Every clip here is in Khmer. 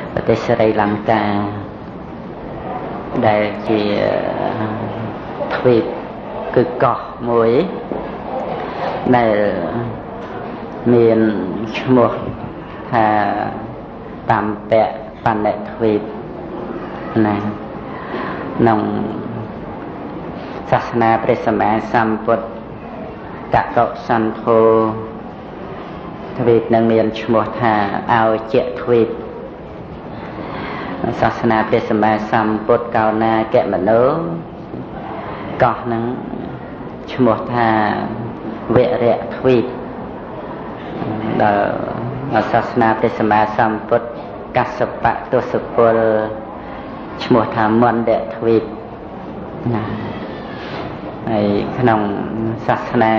ประเทศสรีลังกาได้ជាទ្វីបគឺកោះមួយដែលមានឈ្មោះថាតាមពៈបណ្ឌិតទ្វីបណាក្នុងសាសនាព្រះសម្មាសម្ពុទ្ធកកសន្ធោទ្វីបនឹងមានឈ្មោះថាអោជៈទ្វីបសាសនាព្រះសម្មាសម្ពុទ្ធកោណាកមនោកោះនឹងឈ្មោះថាវរៈទ្វីបដល់សាសនាព្រះសម្មាសម្ពុទ្ធកស្សបៈទស្សពលឈ្មោះថាមន្តៈទ្វីបណាហើយក្នុងសាសនា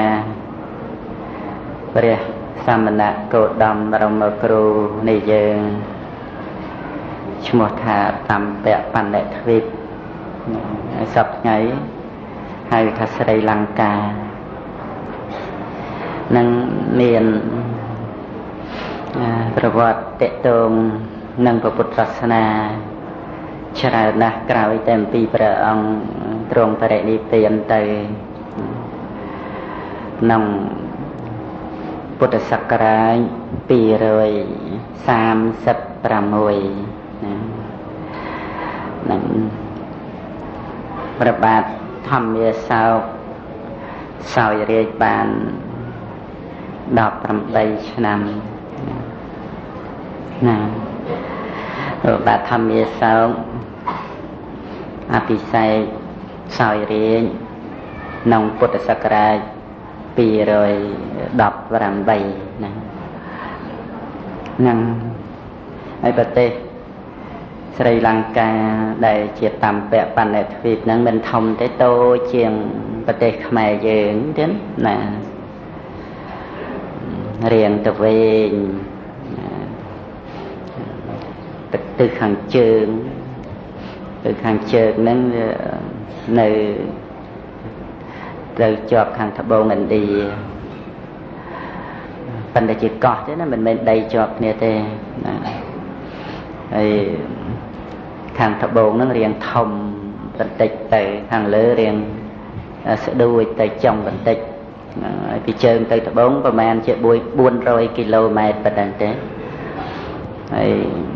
ព្រះសមណគោតមបរមគ្រូនៃយើងឈ្មោះថាតាមពៈបណ្ឌិតទ្វីបហើយសពថ្ងៃហៅថាស្រីលង្កានឹងមានប្រវត្តិតេតងនឹងពុទ្ធសាសនាច្រើនណាស់ក្រោយតែអំពីព្រះអង្គទ្រង់បរិនិព្វានទៅក្នុងពុទ្ធសករាជ236នឹងព្រះបាទធម្មយាសោកសោយរាជបាន18ឆ្នាំណាព្រះបាទធម្មយាសោកអភិសេកសោយរាជក្នុងពុទ្ធសករាជ218ណានឹងហើយប្រទេសស្រីលង្កាដែលជាតាមពៈបណ្ឌិតទ្វីបហ្នឹងមិនធំទេតូចជាងប្រទេសខ្មែរយើងទៀតណារៀងទៅវិញទៅខាងជើងហ្នឹងនៅទៅជាប់ខាងត្បូងឥណ្ឌាប៉ុន្តែជាកោះទេណាមិនមែនដីជាប់គ្នាទេណាហើយខាងត្បូងហ្នឹងរៀងធំបន្តិចទៅខាងលើរៀងស្ដួយទៅចុងបន្តិចហើយពីជើងទៅត្បូងប្រហែលជា400គីឡូម៉ែត្រប៉ុណ្ណឹងទេហើយ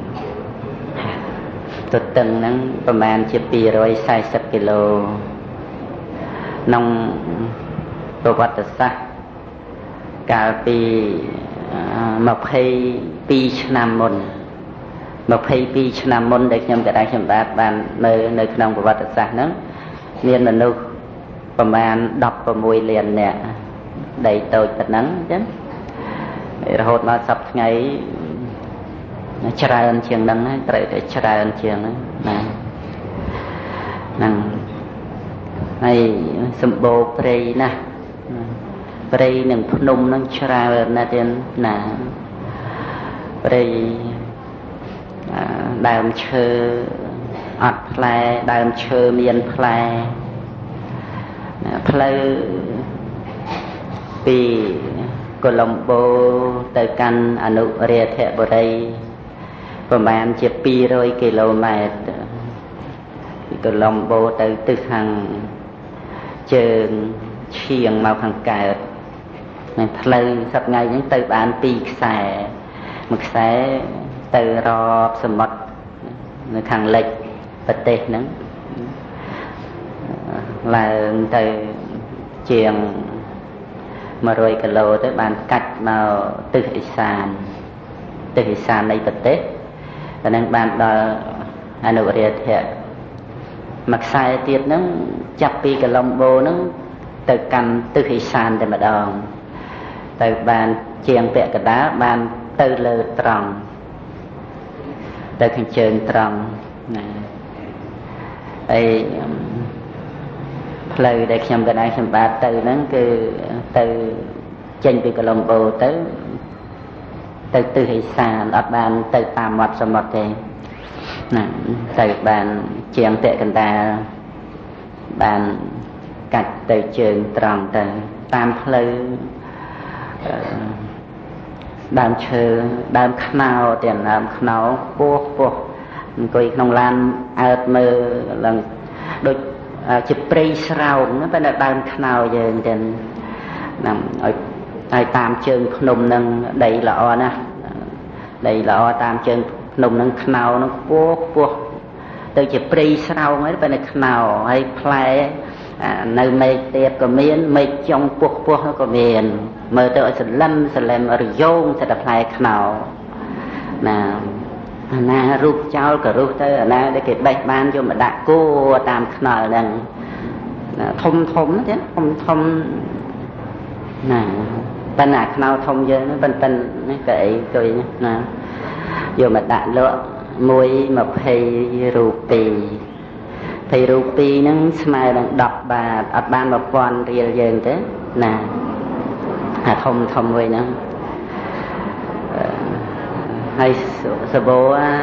ទទឹងហ្នឹងប្រហែលជា240គីឡូក្នុងប្រវត្តិសាស្ត្រកាលពី22ឆ្នាំមុន22ឆ្នាំមុនដែលខ្ញុំកណ្ដាលខ្ញុំបានមើលនៅក្នុងប្រវត្តិសាស្ត្រហ្នឹងមានមនុស្សប្រមាណ16លាននាក់ដីតូចប៉ុណ្ណឹងអញ្ចឹងរហូតមកសប្តាហ៍ថ្ងៃច្រើនជាងហ្នឹងហើយត្រូវតែច្រើនជាងហ្នឹងណាហ្នឹងហើយសម្បូរព្រៃណាស់ព្រៃនិងភ្នំហ្នឹងច្រើនណាស់ទៀតណាព្រៃដើមឈើអត់ផ្លែដើមឈើមានផ្លែផ្លូវពីកូឡុំបូទៅកាន់អនុរាធបុរីប្រហែលជា200គីឡូម៉ែត្រពីកូឡុំបូទៅទិសខាងជើងឈៀងមកខាងកើតនឹងផ្លូវសប្តាហ៍ថ្ងៃហ្នឹងទៅបាន2ខ្សែមួយខ្សែទៅរកសមុទ្រនៅខាងលិចប្រទេសហ្នឹងឡើងទៅជាង100គីឡូទៅបានកាច់មកទិសឦសាននៃប្រទេសតែនឹងបានដល់អនុរាធមួយខ្សែទៀតហ្នឹងចាប់ពីកូឡុំបូហ្នឹងទៅកាន់ទិសឦសានតែម្ដងទៅបានជាងពាក់កណ្ដាលបានទៅលើត្រង់ទៅខាងជើងត្រង់ណាហើយផ្លូវដែលខ្ញុំកណ្ដាលខ្ញុំបាទទៅហ្នឹងគឺទៅចេញពីកូឡុំបូទៅទិសឦសានអត់បានទៅតាមមាត់សមុទ្រទេណាទៅបានជាងពាក់កណ្ដាលបានកាច់ទៅជើងត្រង់ទៅតាមផ្លូវដើមឈើដើមខ្នោទៀតដើមខ្នោពោះអង្គុយក្នុងឡានអើតមើលឡើងដូចជាព្រៃស្រោងប៉ុន្តែដើមខ្នោយើងទៀតណាឲ្យតាមជើងភ្នំនឹងដីល្អណាស់ដីល្អតាមជើងភ្នំនឹងខ្នោនឹងពោះទៅជាព្រៃស្រោងហើយប៉ុន្តែខ្នោហើយផ្លែនៅមេឃទៀតក៏មានមេឃចុងពោះក៏មានមើលទៅឲ្យសលឹមរយោងសិតតែផ្លែខ្នោណាអាណារូបចោលក៏រុះទៅអាណាដែលគេបេះបានយកមកដាក់គោតាមខ្នល់ហ្នឹងធំទៀតធំណាប៉ុន្តែខ្នោធំយើងប៉ុន្តែនេះក៏អីទៅណាយកមកដាក់លក់120រូពី20រូពីហ្នឹងស្មើនឹង10បាតអត់បាន1000រៀលយើងទេណាអាធំមួយហ្នឹងហើយសាបូ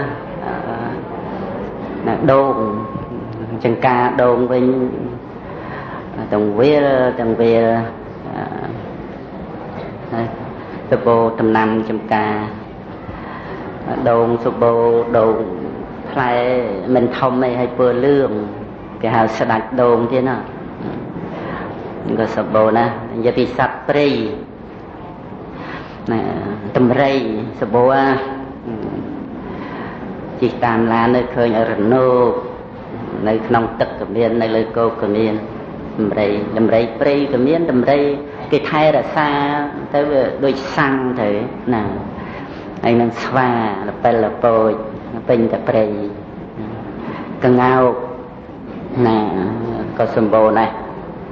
ណាដូងចង្ការដូងវិញទាំងវាលហើយសាបូដំណាំចំការដូងសាបូដូងផ្លែមិនធំទេហើយពណ៌លឿងគេហៅស្ដាច់ដូងទៀតណាក៏សាបូណានិយាយពីសត្វព្រៃណាតម្រៃសាបូជិះតាមឡាននៅឃើញរនោកនៅក្នុងទឹកក៏មាននៅលើគោកក៏មានដំរីព្រៃក៏មានដំរីគេថែរក្សាទៅវាដូចសាំងទៅណាហើយនឹងស្វាលពិលលពូចពេញតែព្រៃកងោកណាក៏សម្បូរណាស់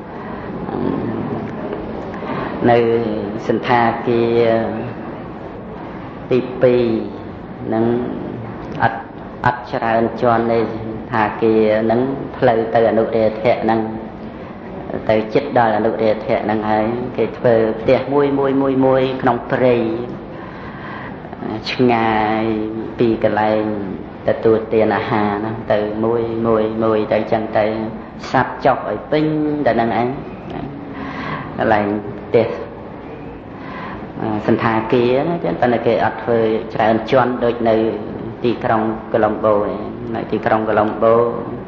នៅសន្តាគារទី2នឹងអត់ច្រើនជាន់ទេថាគារនឹងផ្លូវទៅអនុរាធៈនឹងទៅចិត្តដល់អនុរាធៈនឹងហើយគេធ្វើផ្ទះមួយក្នុងព្រៃឆ្ងាយពីកន្លែងទទួលទានអាហារហ្នឹងទៅមួយទៅចឹងទៅសាប់ចុះឲ្យពេញតែនឹងឯងកន្លែងផ្ទះសន្តាគារណាចឹងប៉ុន្តែគេអត់ធ្វើច្រើនជាន់ដូចនៅទីក្រុងកូឡុំបូនៅទីក្រុងកូឡុំបូ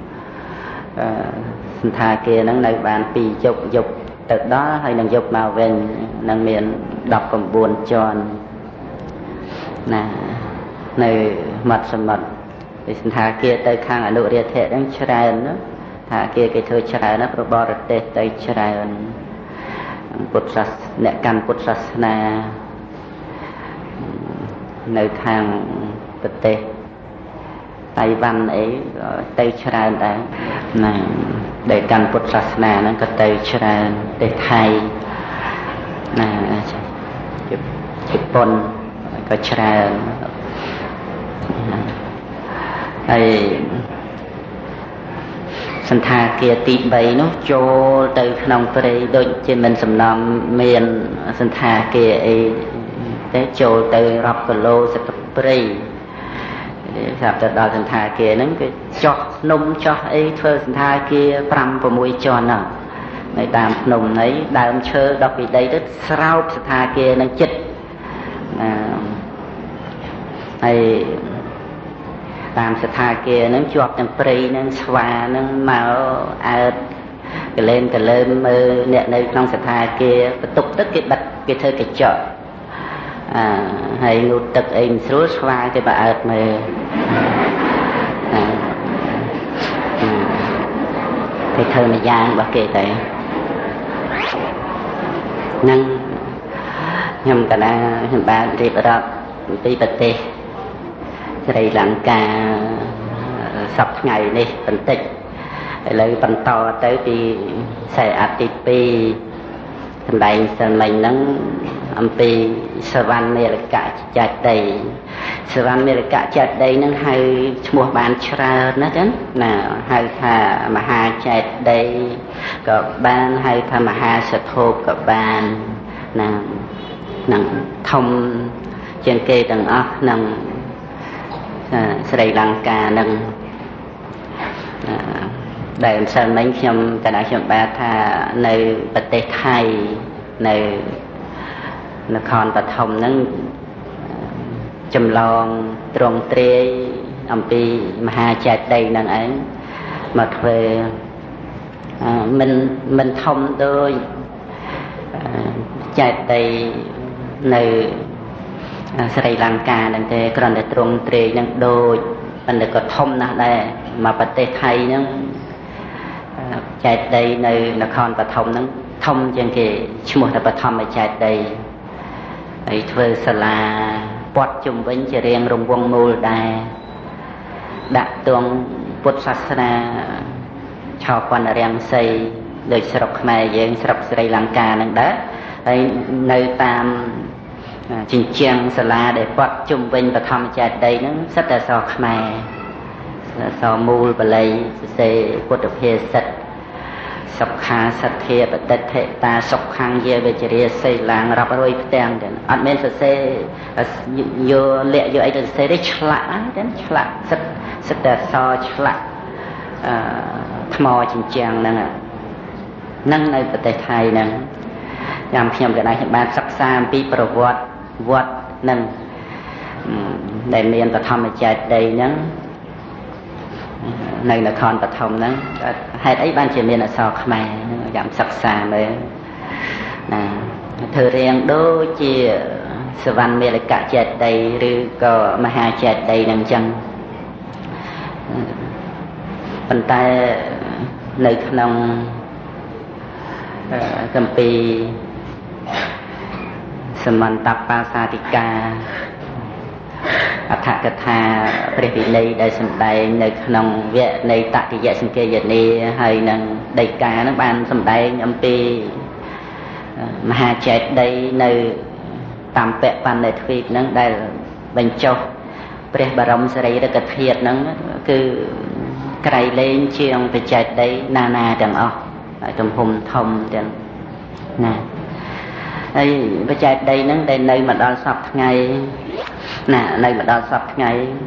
សន្តាគារហ្នឹងនៅបាន2យប់ទៅដល់ហើយនឹងយប់មកវិញនឹងមាន19ជាន់ណានៅមាត់សមុទ្រពីសន្តាគារទៅខាងអនុរាធៈហ្នឹងច្រើនណាថាគារគេធ្វើច្រើនណាប្របរទេសទៅច្រើនពុទ្ធសាសអ្នកកាន់ពុទ្ធសាសនានៅខាងប្រទេសតៃវ៉ាន់អីទៅច្រើនដែរណាដែលកាន់ពុទ្ធសាសនាហ្នឹងក៏ទៅច្រើនប្រទេសថៃណាជប៉ុនក៏ច្រើនហើយសន្តាគារទី3នោះចូលទៅក្នុងព្រៃដូចជាមិនសំណំមានសន្តាគារអីទេចូលទៅរាប់គីឡូសក្តិព្រៃចាប់ទៅដល់សន្តាគារហ្នឹងគេចោះភ្នំចោះអីធ្វើសន្តាគារ5-6ជាន់ណានៅតាមភ្នំនេះដើមឈើដល់ពីដីទៅស្រោបសន្តាគារហ្នឹងចិត្តហើយតាមសន្តាគារហ្នឹងជាប់ទាំងព្រៃហ្នឹងស្វាហ្នឹងមកអើតកលែងកលើមមើលអ្នកនៅក្នុងសន្តាគារបន្ទប់ទឹកគេបិទគេធ្វើកញ្ចក់ហើយងូតទឹកអីមិនស្រួលស្វាគេបើអើតមើលគេធ្វើមួយយ៉ាងរបស់គេទៅហ្នឹងខ្ញុំកណាខ្ញុំបានរៀបរាប់ពីប្រទេសស្រីលង្កាសប្តាហ៍ថ្ងៃនេះបន្តិចឥឡូវបន្តទៅពីខ្សែអត្ថទី2សម្ដែងសិលមិញហ្នឹងអំពីសវណ្ណមេរកៈចេតិយសវណ្ណមេរកៈចេតិយហ្នឹងហៅឈ្មោះបានច្រើនណាស់ចឹងណាហៅថាមហាចេតិយក៏បានហៅថាមហាសទ្ធោក៏បានណានឹងធំជាងគេទាំងអស់ក្នុងស្រីលង្កានឹងដែលម្សិលមិញខ្ញុំកណ្ដាលខ្ញុំបាទថានៅប្រទេសថៃនៅនគរបឋមហ្នឹងចម្លងត្រង់ទ្រាយអំពីមហាចេតិយនឹងឯងមកធ្វើមិនធំដូចចេតិយនៅស្រីលង្កាហ្នឹងទេគ្រាន់តែត្រង់ទ្រាយនឹងដូចប៉ុន្តែក៏ធំណាស់ដែរមកប្រទេសថៃហ្នឹងចេតិយនៅនគរបឋមហ្នឹងធំជាងគេឈ្មោះថាបឋមចេតិយហើយធ្វើសាលាព័ទ្ធជុំវិញជារៀងរង្វង់មូលដែរដាក់ទង់ពុទ្ធសាសនាឆោបណ្ណរាំងសីដូចស្រុកខ្មែរយើងស្រុកស្រីលង្កាហ្នឹងដែរហើយនៅតាមជញ្ជាំងសាលាដែលព័ទ្ធជុំវិញបឋមចេតិយហ្នឹងសិតតែអក្សរខ្មែរអក្សរមូលបាលីសរសេរពុទ្ធភាសិតសុខាសទ្ធាបតិថិតាសុខខាងយាវិជ្រាសីឡាងរាប់រយផ្ទាំងទៅអត់មានសរសេរយកលាក់យកអីទៅសរសេរទេឆ្លាក់ហ្នឹងឆ្លាក់សិតតែអក្សរឆ្លាក់ថ្មជញ្ជាំងហ្នឹងនៅប្រទេសថៃហ្នឹងយ៉ាងខ្ញុំក៏ដែរខ្ញុំបានសិក្សាអំពីប្រវត្តិវត្តហ្នឹងដែលមានបឋមចេតិយហ្នឹងនៅនគរបឋមហ្នឹងហេតុអីបានជាមានអក្សរខ្មែរយ៉ាងសិក្សាមើលណាធ្វើរៀងដូចជាសវណ្ណមេលកចេតិយឬក៏មហាចេតិយហ្នឹងអញ្ចឹងប៉ុន្តែនៅក្នុងគម្ពីរសមន្តបាសាតិកាអដ្ឋកថាព្រះវិន័យដែលសម្ដែងនៅក្នុងវគ្គនៃតតិយសង្កេយនាហើយនឹងដីកានឹងបានសម្ដែងអំពីមហាចេតិយនៅតាមពៈបណ្ឌិទ្វីបហ្នឹងដែលបញ្ចុះព្រះបរមសារីរិកធាតុហ្នឹងគឺក្រៃលែងជាងបច្ចេតិយណាទាំងអស់ទំហំធំទាំងណាហើយបច្ចេតិយហ្នឹងដែលនៅមកដល់សពថ្ងៃណានៅមកដល់សពថ្ងៃ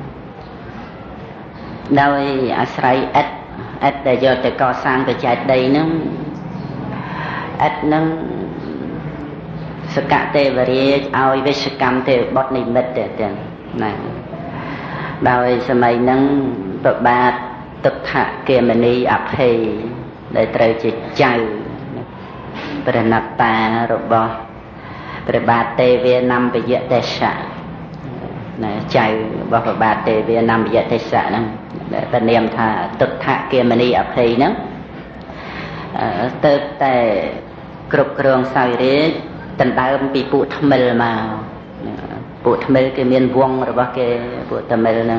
ដោយអាស្រ័យឥដ្ឋដែលយកទៅកសាងបច្ចេតិយហ្នឹងឥដ្ឋហ្នឹងសកទេវរាជឲ្យវិស្វកម្មទេវបុត្រនិមិត្តទៅណាដោយសម័យហ្នឹងប្របាទទុក្ខគមនីអភ័យដែលត្រូវជាចៅព្រះនត្តារបស់ព្រះបាទទេវានំពយទេសៈណាចៅរបស់ព្រះបាទទេវានំពយទេសៈហ្នឹងដែលនាមថាទុក្ខគមនីអភ័យហ្នឹងទៅតែគ្រប់គ្រងសោយរាជដណ្ដើមពីពួកថ្មិលមកពួកថ្មិលគេមានវងរបស់គេពួកថ្មិលហ្នឹង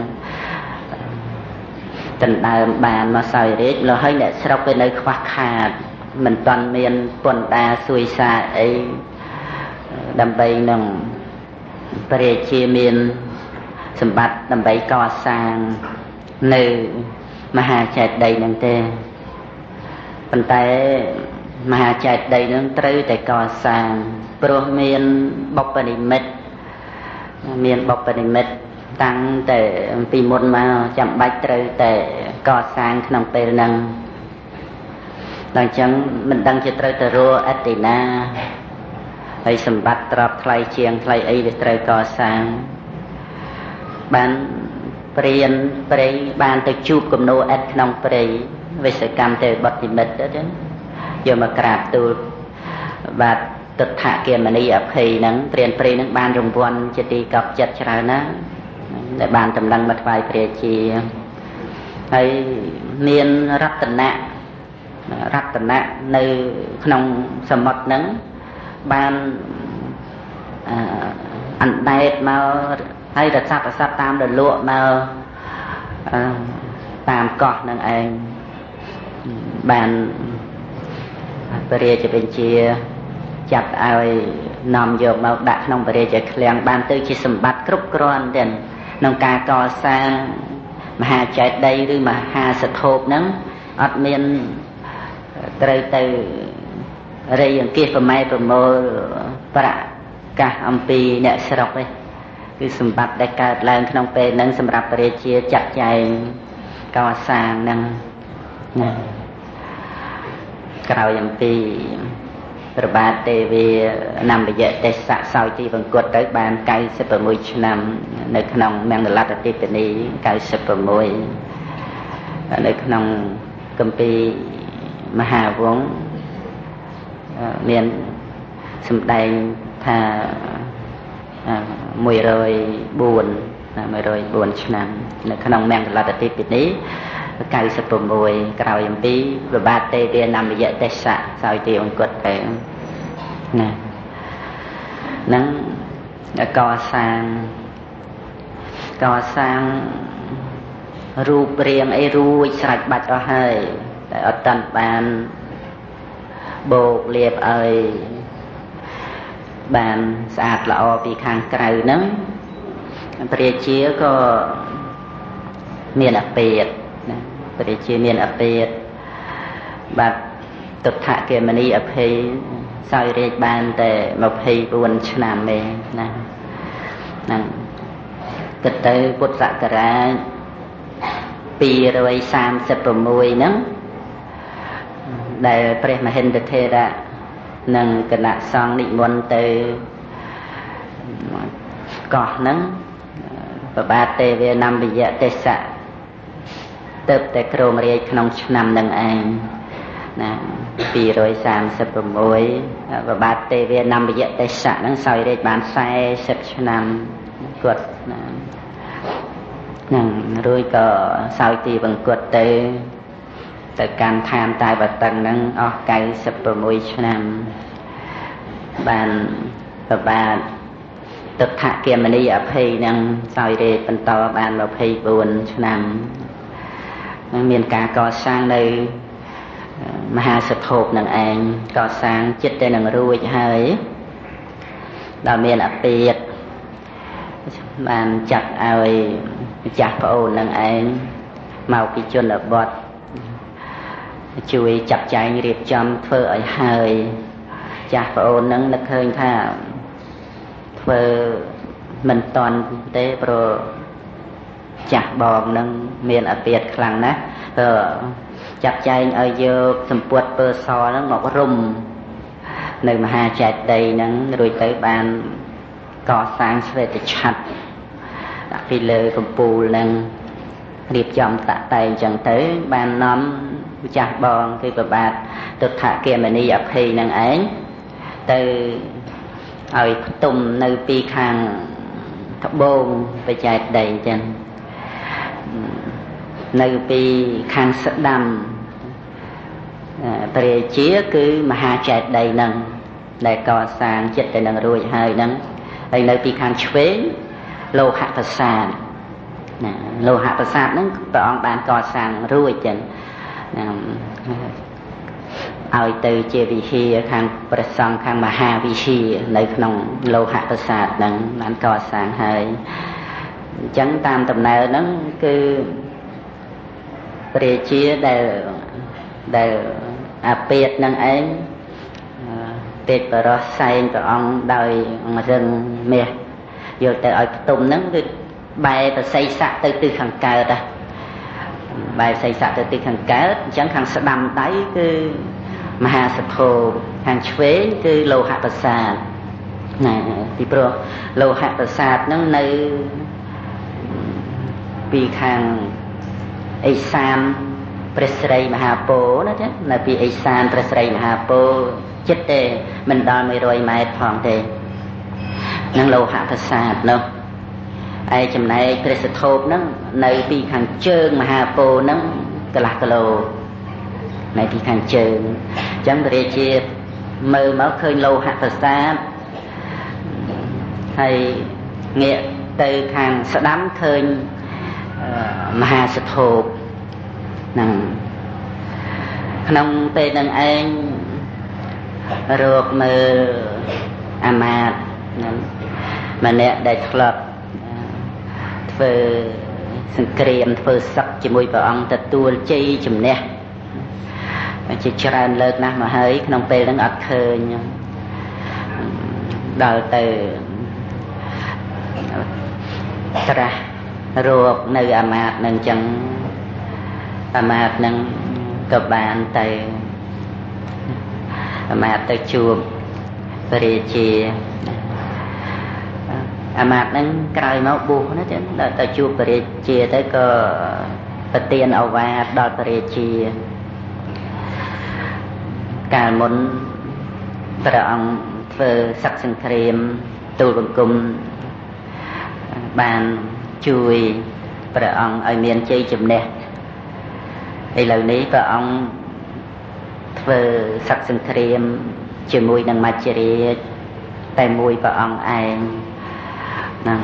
ដណ្ដើមបានមកសោយរាជលោហើយអ្នកស្រុកគេនៅខ្វះខាតមិនតាន់មានពន្ធដារសួយសាអីដើម្បីនឹងព្រះរាជាមានសម្បត្តិដើម្បីកសាងនៅមហាចេតិយនឹងទេប៉ុន្តែមហាចេតិយនឹងត្រូវតែកសាងព្រោះមានបុព្វនិមិត្តតាំងតែពីមុនមកចាំបាច់ត្រូវតែកសាងក្នុងពេលហ្នឹងដល់អញ្ចឹងមិនដឹងជាត្រូវទៅរកអតិណាហើយសម្បត្តិទ្រព្យថ្លៃជាងថ្លៃអីវាត្រូវកសាងបានព្រានព្រៃបានទៅជួបគំនោអិតក្នុងព្រៃវិស្វកម្មទេវបុត្រនិមិត្តទៅយកមកក្រាបទូលបាទទុក្ខគមនីអភ័យហ្នឹងព្រានព្រៃហ្នឹងបានរង្វាន់ជាទីកប់ចិត្តច្រើនណាស់ដែលបានតម្លឹងមកថ្វាយព្រះជាហើយមានរតនៈនៅក្នុងសមុទ្រហ្នឹងបានអណ្ដែតមកហើយរស័ព្ទប្រស័ព្ទតាមរលក់មកតាមកោះនឹងឯងបានព្រះរាជបញ្ជាចាប់ឲ្យនាំយកមកដាក់ក្នុងព្រះរាជឃ្លាំងបានទៅជាសម្បត្តិគ្រប់គ្រាន់ទាំងក្នុងការកសាងមហាចេតិយឬមហាសធូបហ្នឹងអត់មានត្រូវទៅរៃអង្គាសប្រម៉ែប្រមូលប្រកាសអំពីអ្នកស្រុកទេគឺសម្បត្តិដែលកើតឡើងក្នុងពេលហ្នឹងសម្រាប់ព្រះរាជាចាត់ចែងកសាងហ្នឹងណាក្រោយអំពីប្របាទទេវាnămរយៈទេសៈសោយទីវង្គតទៅបាន96ឆ្នាំនៅក្នុងមង្គលតិបនី96នៅក្នុងគម្ពីរមហាវង្សមានសម្ដែងថា104ឆ្នាំនៅក្នុងមង្គលតិបនី96ក្រោយអំពីប្របាទទេវាnămរយៈទេសៈសោយទីវង្គតទៅណានឹងកសាងរូបរាងអីរួចស្រេចបាច់អស់ហើយតែអត់តាន់បានបូកលាបឲ្យបានស្អាតល្អពីខាងក្រៅហ្នឹងព្រះរាជាក៏មានអពាតណាព្រះរាជាមានអពាតបាទទុដ្ឋគមនីអភ័យសោយរាជបានតែ24ឆ្នាំទេណាហ្នឹងគិតទៅពុទ្ធសករាជ236ហ្នឹងដែលព្រះមហិន្ទថេរៈនិងគណៈសង្ឃនិមន្តទៅកោះហ្នឹងប្របាទទេវាnămរយៈទេសៈទៅតែគ្រងរាជក្នុងឆ្នាំនឹងឯងណា236ប្របាទទេវាnămរយៈទេសៈហ្នឹងសោយរាជបាន40ឆ្នាំគាត់ណាហ្នឹងរួចក៏សោយទីវង្គតទៅកាន់ឋានតែបតឹងហ្នឹងអស់96ឆ្នាំបានប្របាទទុដ្ឋគមនីអភ័យហ្នឹងសោយរាជបន្តបាន24ឆ្នាំមានការកសាងនៅមហាសធូបនឹងឯងកសាងចិត្តទៅនឹងរួចហើយដល់មានអពាតបានចាត់ឲ្យម្ចាស់ប្អូននឹងឯងមកពីជនបទជួយចាត់ចែងរៀបចំធ្វើឲ្យហើយចាស់ប្អូននឹងនឹកឃើញថាធ្វើមិនតន់ទេព្រោះចាស់បងនឹងមានអពាតខ្លាំងណាស់ក៏ចាត់ចែងឲ្យយកសម្ពុតពើសហ្នឹងមករុំនៅមហាចេតិយហ្នឹងរួចទៅបានកសាងស្វេតឆ័ត្រដាក់ពីលើកំពូលហ្នឹងរៀបចំតាក់តែងចឹងទៅបាននាំម្ចាស់បងគឺប្របាទទុដ្ឋគមនីអភ័យនឹងឯងទៅឲ្យផ្ទុំនៅពីខាងត្បូងបច្ចេកដីចឹងនៅពីខាងស្ដាំព្រះរាជាគឺមហាចេតិយហ្នឹងដែលកសាងចិត្តទៅនឹងរួចហើយហ្នឹងហើយនៅពីខាងឆ្វេងលោហៈប្រាសាទណាលោហៈប្រាសាទហ្នឹងព្រះអង្គបានកសាងរួចចឹងឲ្យទៅជាវិហារខាងព្រះសង្ឃខាងមហាវិហារនៅក្នុងលោហៈប្រាសាទហ្នឹងបានកសាងហើយអញ្ចឹងតាមដំណើរហ្នឹងគឺព្រះរាជាដែលអាពាតនឹងឯងពេតបរោះសែងព្រះអង្គដោយរឹងមាសយកទៅឲ្យផ្ទុំហ្នឹងគឺបែរប្រស័យស័កទៅទិសខាងកើតបែរប្រស័យស័កទៅទិសខាងកើតអញ្ចឹងខាងស្ដាំដៃគឺមហាសធូបខាងឆ្វេងគឺលោហៈប្រាសាទណាពីព្រោះលោហៈប្រាសាទហ្នឹងនៅពីខាងឥសានព្រះស្រីមហាពោធិ៍ណាចឹងនៅពីឥសានព្រះស្រីមហាពោធិ៍ចិត្តទេមិនដល់100ម៉ែត្រផងទេនឹងលោហៈប្រាសាទនោះឯចំណែកព្រះសធូបហ្នឹងនៅពីខាងជើងមហាពោធិ៍ហ្នឹងកន្លះគីឡូនៅពីខាងជើងអញ្ចឹងព្រះរាជាមើលមកឃើញលោហៈប្រាសាទហើយងាកទៅខាងស្ដាំឃើញមហាសធូបហ្នឹងក្នុងពេលនឹងឯងរកមើលអាមាត្យម្នាក់ដែលធ្លាប់ធ្វើសង្គ្រាមធ្វើសឹកជាមួយព្រះអង្គទទួលជ័យជំនះជាច្រើនលើកណាស់មកហើយក្នុងពេលហ្នឹងអត់ឃើញដល់ទៅត្រាស់រកនៅអាមាត្យនឹងចឹងអាមាត្យនឹងក៏បានទៅ mà tới chùa về chia mà nâng cài máu buộc nó chứ tới chùa về chia tới có tiền ở và đòi về chia cả muốnព្រះអង្គធ្វើសក្តិសង្គ្រាមទូលបង្គំបានជួយព្រះអង្គឲ្យមានជ័យជំនះឥឡូវនេះព្រះអង្គធ្វើសក្តិសង្គ្រាមជាមួយនឹងមច្ចរាជតែមួយព្រះអង្គឯងហ្នឹង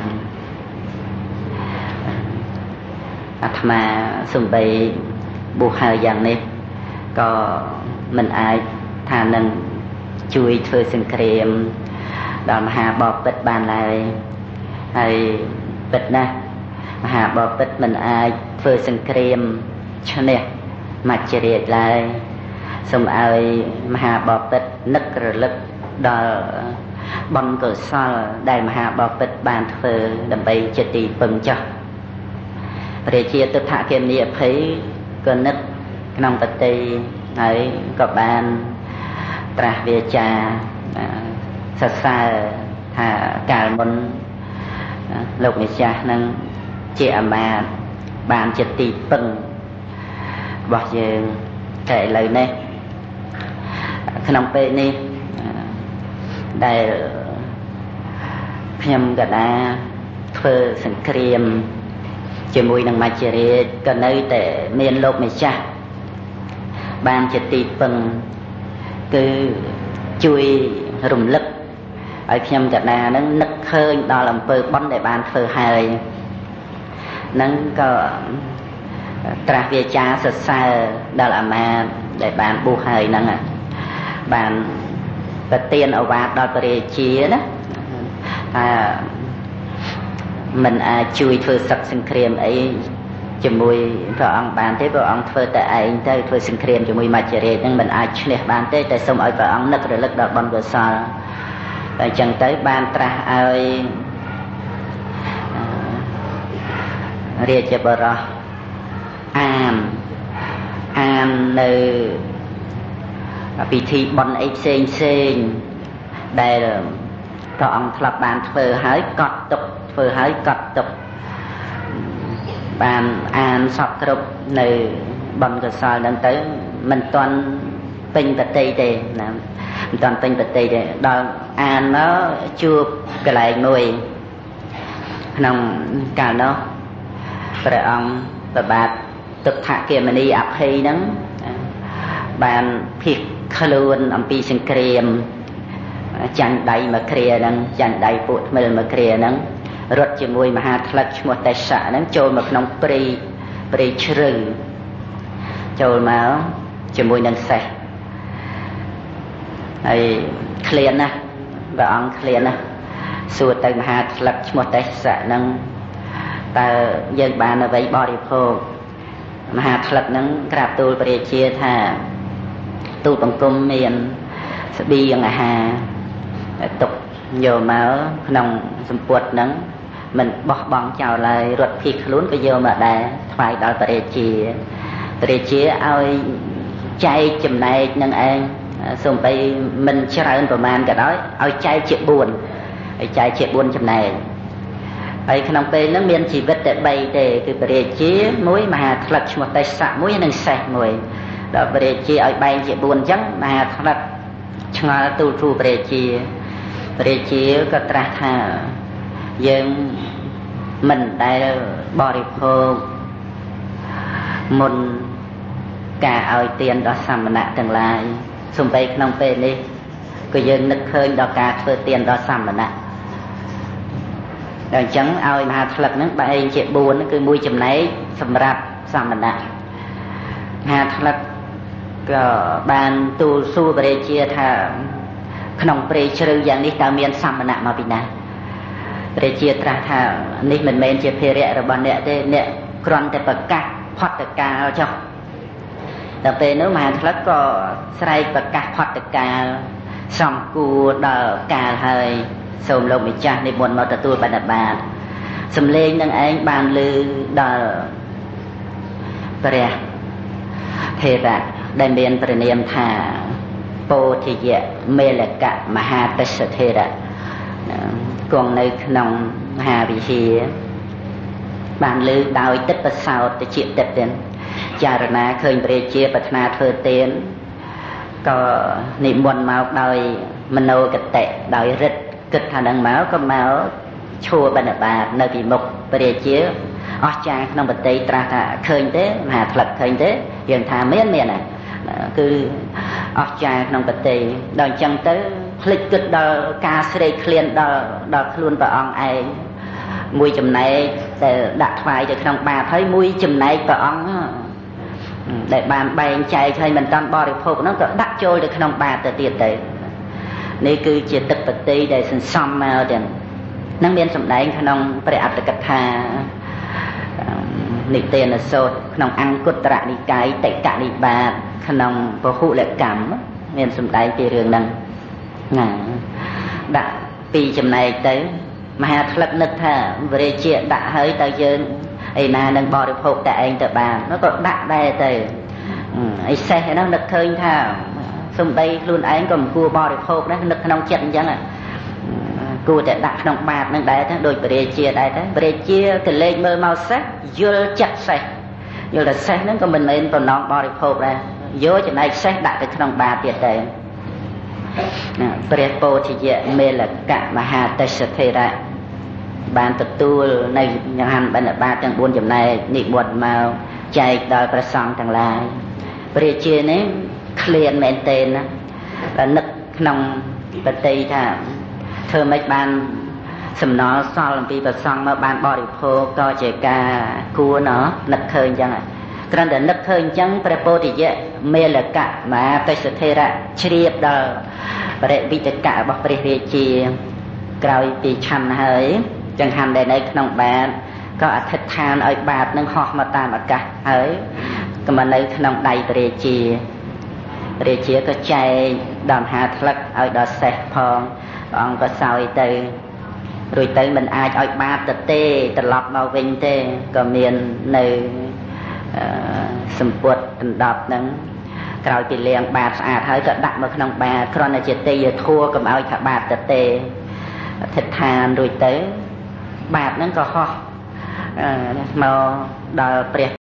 អាត្មាសំបីបុះហើយយ៉ាងនេះក៏មិនអាចថានឹងជួយធ្វើសង្គ្រាមដល់មហាបពិតបានឡើយហើយពិតណាស់មហាបពិតមិនអាចធ្វើសង្គ្រាមឈ្នះមច្ចរាជឡើយសូមឲ្យមហាបពិតនឹករលឹកដល់បុណ្យកុសលដែលមហាបពិតបានធ្វើដើម្បីជាទីពឹងចុះព្រះជាទុដ្ឋគមនីអភ័យក៏នឹកក្នុងបតីហើយក៏បានត្រាស់វាចាសរសើរថាកាលមុនលោកម្ចាស់នឹងជាអាមាត្យបានជាទីពឹងរបស់យើងតែឥឡូវនេះក្នុងពេលនេះដែលខ្ញុំកដាធ្វើសង្គ្រាមជាមួយនឹងមច្ចរាជក៏នៅតែមានលោកម្ចាស់បានជាទីពឹងគឺជួយរំលឹកឲ្យខ្ញុំកណានឹងនឹកឃើញដល់អំពើបុណ្យដែលបានធ្វើហើយនឹងក៏ត្រាស់វាចាសរសើរដល់អាមាត្យដែលបានបុះហើយហ្នឹងបានប្រទានឱវាទដល់ព្រះរាជាណាថាមិនអាចជួយធ្វើសក្តិសង្គ្រាមអីជាមួយព្រះអង្គបានទេព្រះអង្គធ្វើតែឯងទៅធ្វើសង្គ្រាមជាមួយមច្ចរាជនឹងមិនអាចឈ្នះបានទេតែសូមឲ្យព្រះអង្គនឹករលឹកដល់បុណ្យកុសលតែអញ្ចឹងទៅបានត្រាស់ឲ្យរាជបរោះអាននៅពិធីបុណ្យអីផ្សេងដែលព្រះអង្គធ្លាប់បានធ្វើហើយកត់ទុកធ្វើហើយកត់ទុកបានអានសពគ្រប់នៅបុណ្យកុសលហ្នឹងទៅមិនទាន់ពេញបតីទេណាមិនទាន់ពេញបតីទេដល់អានមកជួបកន្លែងមួយក្នុងកាលនោះព្រះអង្គប្របាទទុដ្ឋគមនីអភ័យហ្នឹងបានភៀសខ្លួនអំពីសង្គ្រាមចាញ់ដៃមកគ្រាហ្នឹងចាញ់ដៃពួកថ្មិលមកគ្រាហ្នឹងរត់ជាមួយមហាថ្លឹកឈ្មោះតេសៈហ្នឹងចូលមកក្នុងព្រៃជ្រៅចូលមកជាមួយនឹងសេះហើយឃ្លានណាស់ព្រះអង្គឃ្លានណាស់សួរទៅមហាថ្លឹកឈ្មោះតេសៈហ្នឹងតើយើងបានអ្វីបរិភោគមហាថ្លឹកហ្នឹងក្រាបទូលព្រះរាជាថាទូលបង្គំមានស្បៀងអាហារទុកយកមកក្នុងសម្ពុតហ្នឹងមិនបោះបង់ចោលឡើយរត់ភៀសខ្លួនក៏យកមកដែរថ្វាយដល់ព្រះរាជាឲ្យចែកចំណែកនឹងឯងសូម្បីមិនច្រើនប្រមាណក៏ដោយឲ្យចែកជា4ឲ្យចែកជា4ចំណែកហើយក្នុងពេលហ្នឹងមានជីវិតតែ3ទេគឺព្រះរាជាមួយមហាថ្លឹកឈ្មោះតេសៈមួយនិងសេះមួយដល់ព្រះរាជាឲ្យបែងជា4អញ្ចឹងមហាថ្លឹកឆ្ងល់ទូលទូព្រះរាជាក៏ត្រាស់ថាយើងមិនដែលបរិភោគមុនការឲ្យទានដល់សាមណៈទាំងឡាយសំបីក្នុងពេលនេះក៏យើងនឹកឃើញដល់ការធ្វើទានដល់សាមណៈដល់អញ្ចឹងឲ្យមហាថ្លឹកហ្នឹងបែងជា4គឺមួយចំណែកសម្រាប់សាមណៈមហាថ្លឹកក៏បានទូលសួរព្រះរាជាថាក្នុងព្រៃជ្រៅយ៉ាងនេះតើមានសាមណៈមកពីណាព្រះរាជាត្រាស់ថានេះមិនមែនជាភារៈរបស់អ្នកទេអ្នកគ្រាន់តែប្រកាសផុតកាលចុះដល់ពេលនោះមហាថ្លឹកក៏ស្រែកប្រកាសផុតកាលសំគួរដល់កាលហើយសូមលោកម្ចាស់និមន្តមកទទួលបដិបត្តិសំឡេងនឹងឯងបានឮដល់ព្រះថេរៈដែលមានព្រះនាមថាពោធិយៈមេលកៈមហាទិសធេរៈគង់នៅក្នុងមហាវិហារបានលើដោយទឹកប្រសោតតិចទឹកទៀតចារណាឃើញព្រះរាជាប្រាថ្នាធ្វើទានក៏និមន្តមកដោយមโนគតិដោយរិទ្ធគិតថានឹងមកក៏មកឈួរបិណ្ឌបាតនៅពីមុខព្រះរាជាអស្ចារ្យក្នុងប្រតិត្រាស់ថាឃើញទេមហាផ្លឹកឃើញទេយើងថាមានណាគឺអស្ចារ្យក្នុងប្រតិដល់អញ្ចឹងទៅភ្លេចគិតដល់ការស្រេកឃ្លានដល់ខ្លួនព្រះអង្គឯងមួយចំណែកដែលដាក់ថ្វាយទៅក្នុងបាតហើយមួយចំណែកព្រះអង្គដែលបានបែងចែកឲ្យមិនតាន់បរិភោគហ្នឹងក៏ដាក់ចូលទៅក្នុងបាតទៅទៀតទៅនេះគឺជាទឹកបតីដែលសន្សំមកទាំងនឹងមានសម្ដែងក្នុងព្រះអត្តកថានិទានសូត្រក្នុងអង្គុត្តរនិកាយតិកនិបាតក្នុងពហុលកម្មមានសម្ដែងពីរឿងហ្នឹងណាដាក់ពីចំណែកទៅមហាផ្លឹកនឹកថាព្រះរាជាដាក់ហើយទៅយើងឯណានឹងបរិភោគតែឯងទៅបាននោះក៏ដាក់ដែរទៅឯសេះហ្នឹងនឹកឃើញថាសំដីខ្លួនឯងក៏មិនគួរបរិភោគដែរនឹកក្នុងចិត្តអញ្ចឹងគួរតែដាក់ក្នុងបាតនឹងដែរទៅដូចព្រះរាជាដែរទៅព្រះរាជាក៏លេចមើលមកសេះយល់ចិត្តសេះយល់ថាសេះហ្នឹងក៏មិនមែនបំណងបរិភោគដែរយកចំណែកសេះដាក់ទៅក្នុងបាតទៀតទៅព្រះពោធិយៈមេលកៈមហាទិសធេរៈបានទទួលនៅចង្ហាន់បិណ្ឌបាតទាំង4ចំណែកនិមន្តមកចែកដល់ព្រះសង្ឃទាំងឡាយព្រះរាជានេះឃ្លានមែនទែនណាតែនឹកក្នុងបតីថាធ្វើម៉េចបានសំណល់សល់អំពីព្រះសង្ឃមកបានបរិភោគក៏ជាការគួរណោះនឹកឃើញអញ្ចឹងគ្រាន់តែនឹកឃើញអញ្ចឹងព្រះពោធិយៈមេលកៈមហាទិសធេរៈជ្រាបដល់បរិវិតកៈរបស់ព្រះរាជាក្រោយពីឆាន់ហើយចង្ហាន់ដែលនៅក្នុងបាតក៏អធិដ្ឋានឲ្យបាតនឹងហោះមកតាមអាកាសហើយក៏មកនៅក្នុងដៃព្រះរាជាក៏ចែកដល់មហាថ្លឹកឲ្យដល់សេះផងព្រះអង្គក៏សោយទៅរួចទៅមិនអាចឲ្យបាតទៅទេត្រឡប់មកវិញទេក៏មាននៅសម្ពុតដណ្ដប់ហ្នឹងក្រោយពីលាងបាតស្អាតហើយក៏ដាក់មកក្នុងបាតគ្រាន់តែជាទេយធัวកុំឲ្យថាបាតទៅទេអធិដ្ឋានរួចទៅបាតហ្នឹងក៏ហោះមកដល់ព្រះ